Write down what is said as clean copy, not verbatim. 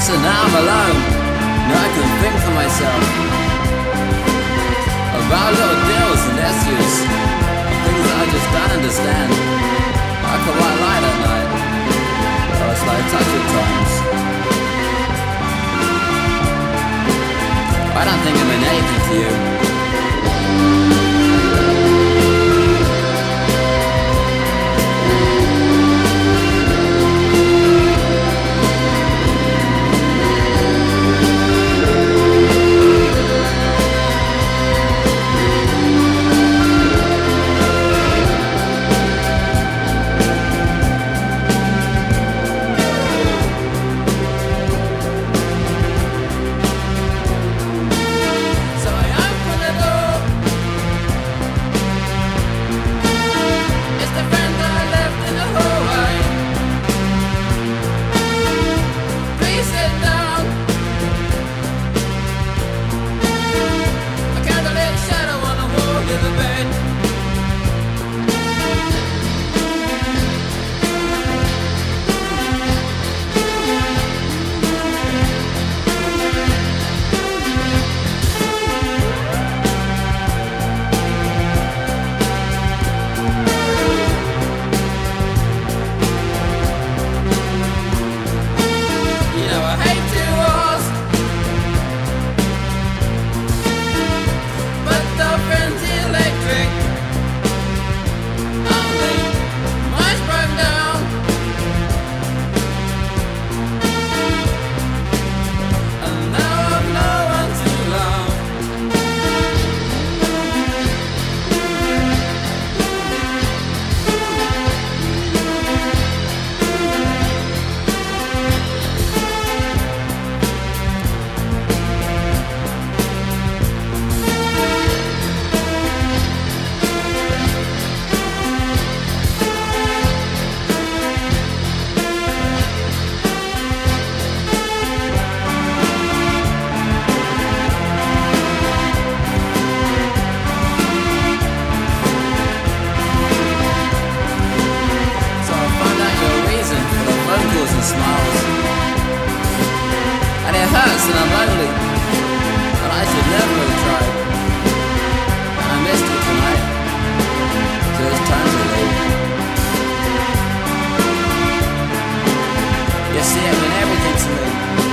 So now I'm alone. Now I can think for myself about little deals and issues, things that I just don't understand. I could white light at night, or a slow touch at times. I don't think I mean anything to you. And smiles, and it hurts and I'm lonely, but I should never have tried. And I missed you tonight, so it's time to leave. You see, it meant everything to me.